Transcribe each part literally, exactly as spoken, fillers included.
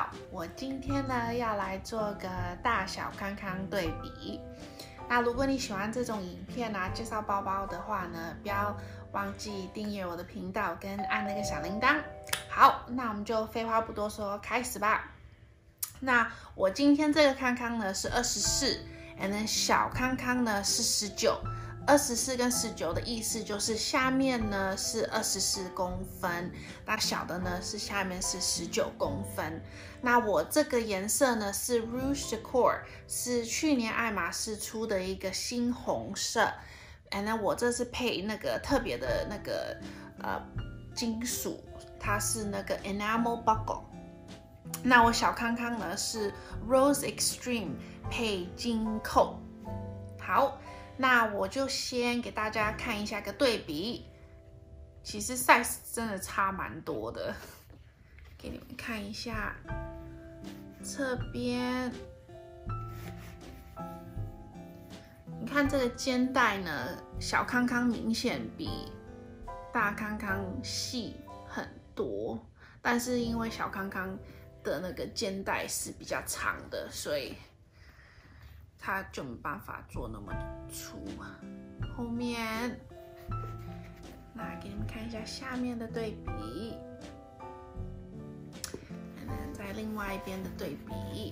好，我今天呢要来做个大小康康对比。那如果你喜欢这种影片啊，介绍包包的话呢，不要忘记订阅我的频道跟按那个小铃铛。好，那我们就废话不多说，开始吧。那我今天这个康康呢是二十四 ，and then 小康康呢是十九。二十四跟十九的意思就是下面呢是二十四公分，那小的呢是下面是十九公分。那我这个颜色呢是 Rouge Decor， 是去年爱马仕出的一个新红色。and then 我这是配那个特别的那个呃金属，它是那个 enamel buckle。那我小康康呢是 Rose Extreme 配金扣。好。那我就先给大家看一下个对比，其实 size 真的差蛮多的，给你们看一下侧边，你看这个肩带呢，小康康明显比大康康细很多，但是因为小康康的那个肩带是比较长的，所以它就没办法做那么粗。后面，那给你们看一下下面的对比，在另外一边的对比。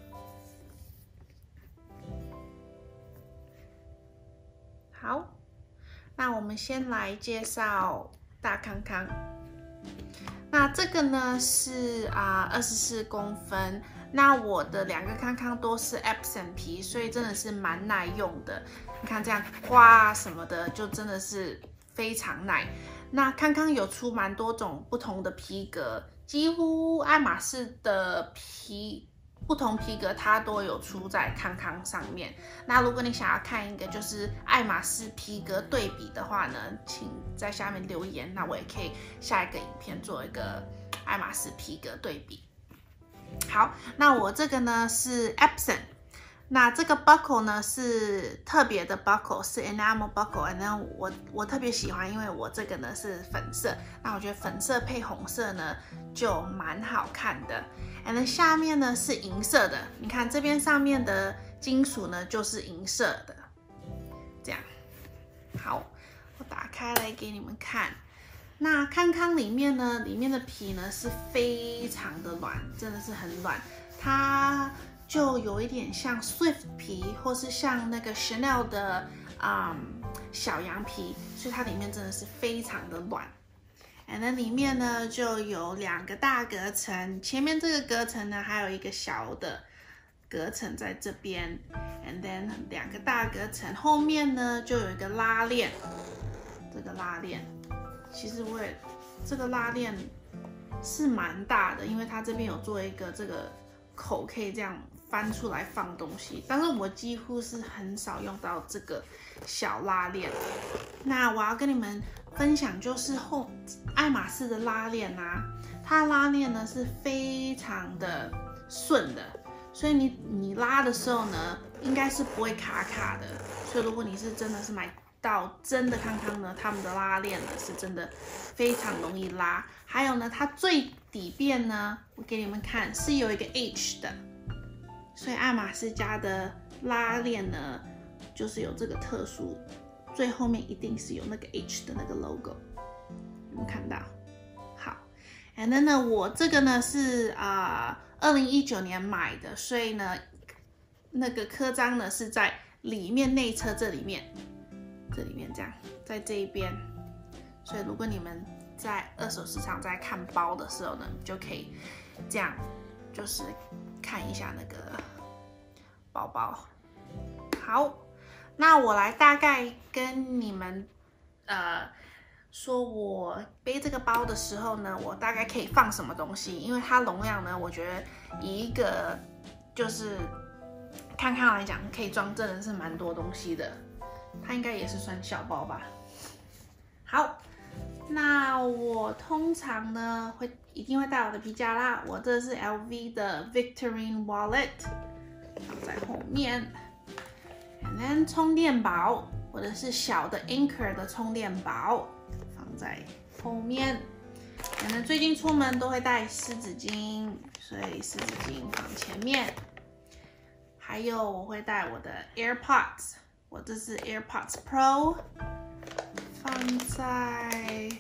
好，那我们先来介绍大康康。那这个呢是啊二十四公分。那我的两个康康都是 Epsom 皮，所以真的是蛮耐用的。你看这样刮什么的，就真的是非常耐。那康康有出蛮多种不同的皮革，几乎爱马仕的皮不同皮革它都有出在康康上面。那如果你想要看一个就是爱马仕皮革对比的话呢，请在下面留言，那我也可以下一个影片做一个爱马仕皮革对比。好，那我这个呢是 Epsom， 那这个 buckle 呢是特别的 buckle， 是 enamel buckle， 然后我我特别喜欢，因为我这个呢是粉色，那我觉得粉色配红色呢就蛮好看的。然后下面呢是银色的，你看这边上面的金属呢就是银色的，这样。好，我打开来给你们看。那康康里面呢，里面的皮呢是非常的软，真的是很软，它就有一点像 Swift 皮，或是像那个 Chanel 的嗯小羊皮，所以它里面真的是非常的软。and then 里面呢就有两个大隔层，前面这个隔层呢还有一个小的隔层在这边 ，and then 两个大隔层，后面呢就有一个拉链，这个拉链。其实我也这个拉链是蛮大的，因为它这边有做一个这个口，可以这样翻出来放东西。但是我几乎是很少用到这个小拉链。那我要跟你们分享就是后爱马仕的拉链啊，它拉链呢是非常的顺的，所以你你拉的时候呢，应该是不会卡卡的。所以如果你是真的是买到真的康康呢，他们的拉链呢是真的非常容易拉。还有呢，它最底边呢，我给你们看是有一个 H 的，所以爱马仕家的拉链呢，就是有这个特殊，最后面一定是有那个 H 的那个 logo， 有没有看到？好 ，and then 呢，我这个呢是啊二零一九年买的，所以呢，那个刻章呢是在里面内侧这里面。这里面这样，在这一边，所以如果你们在二手市场在看包的时候呢，就可以这样，就是看一下那个包包。好，那我来大概跟你们呃说，我背这个包的时候呢，我大概可以放什么东西，因为它容量呢，我觉得以一个就是康康来讲，可以装真的是蛮多东西的。它应该也是算小包吧。好，那我通常呢会一定会带我的皮夹啦。我这是 L V 的 Victorine Wallet， 放在后面。and then 充电宝，我的是小的 Anchor 的充电宝，放在后面。 可能最近出门都会带湿纸巾，所以湿纸巾放前面。还有我会带我的 AirPods， 我这是 AirPods Pro， 放在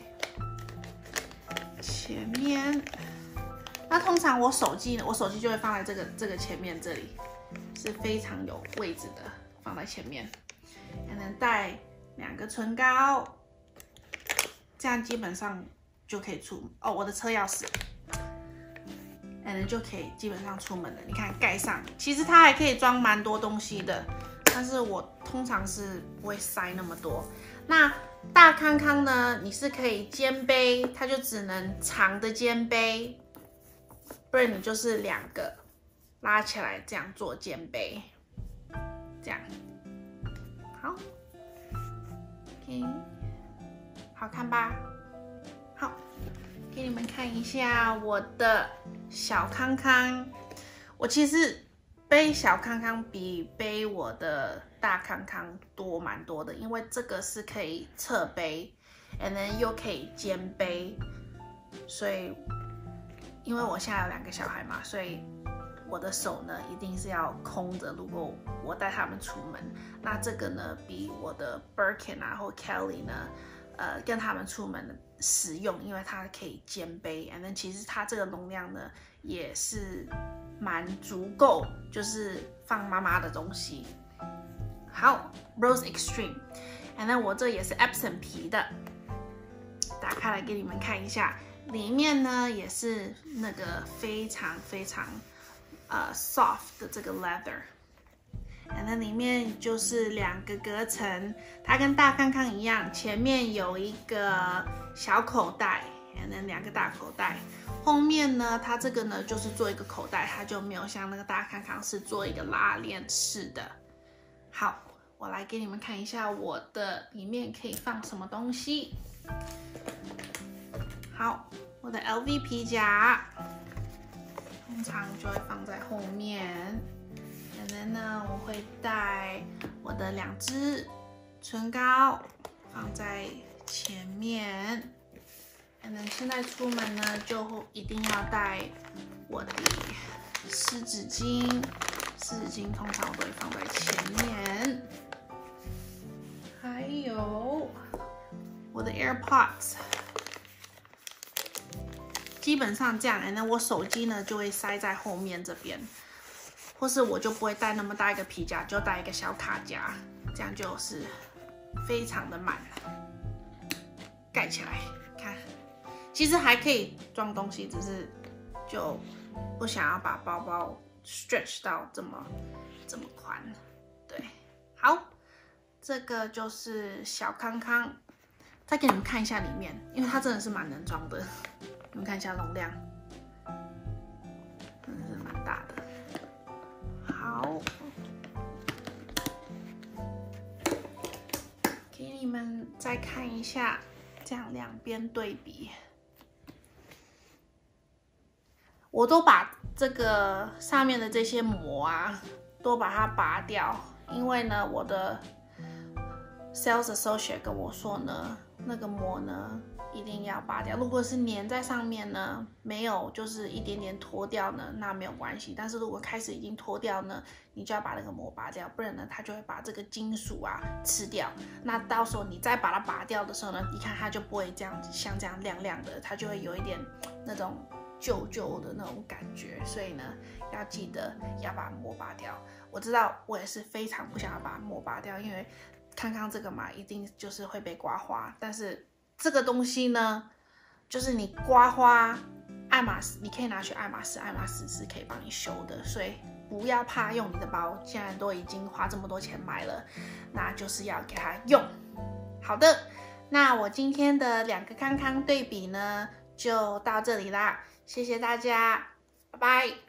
前面。那通常我手机，我手机就会放在这个这个前面这里，是非常有位置的，放在前面。还能带两个唇膏，这样基本上就可以出哦。我的车钥匙，然后就可以基本上出门了。你看盖上，其实它还可以装蛮多东西的，但是我通常是不会塞那么多。那大康康呢，你是可以肩背，它就只能长的肩背。不然你就是两个拉起来这样做肩背，这样好 ，OK， 好看吧？好，给你们看一下我的小康康。我其实背小康康比背我的大康康多蛮多的，因为这个是可以侧背 ，and then 又可以肩背，所以。因为我现在有两个小孩嘛，所以我的手呢一定是要空着。如果我带他们出门，那这个呢比我的 Birkin 啊或 Kelly 呢，呃，跟他们出门实用，因为它可以肩背。and then 其实它这个容量呢也是蛮足够，就是放妈妈的东西。好 ，Rose Extreme，and then 我这也是 Epson 皮的，打开来给你们看一下。里面呢也是那个非常非常呃 soft 的这个 leather， 然后里面就是两个隔层，它跟大康康一样，前面有一个小口袋，然后两个大口袋。后面呢，它这个呢就是做一个口袋，它就没有像那个大康康是做一个拉链式的。好，我来给你们看一下我的里面可以放什么东西。好，我的 L V 皮夹通常就会放在后面，然后呢，我会带我的两支唇膏放在前面，然后现在出门呢就一定要带我的湿纸巾，湿纸巾通常我都会放在前面，还有我的 AirPods。基本上这样，那我手机呢就会塞在后面这边，或是我就不会带那么大一个皮夹，就带一个小卡夹，这样就是非常的满。盖起来，看，其实还可以装东西，只是就不想要把包包 stretch 到这么这么宽。对，好，这个就是小康康。再给你们看一下里面，因为它真的是蛮能装的。你们看一下容量，真的是蛮大的。好，给你们再看一下，这样两边对比。我都把这个上面的这些膜啊，都把它拔掉，因为呢，我的 sales associate 跟我说呢，那个膜呢。一定要拔掉。如果是粘在上面呢，没有就是一点点脱掉呢，那没有关系。但是如果开始已经脱掉呢，你就要把那个膜拔掉，不然呢，它就会把这个金属啊吃掉。那到时候你再把它拔掉的时候呢，你看它就不会这样像这样亮亮的，它就会有一点那种旧旧的那种感觉。所以呢，要记得要把膜拔掉。我知道我也是非常不想要把膜拔掉，因为康康这个嘛，一定就是会被刮花，但是。这个东西呢，就是你刮花，爱马仕你可以拿去爱马仕，爱马仕是可以帮你修的，所以不要怕用你的包，既然都已经花这么多钱买了，那就是要给它用。好的，那我今天的两个康康对比呢，就到这里啦，谢谢大家，拜拜。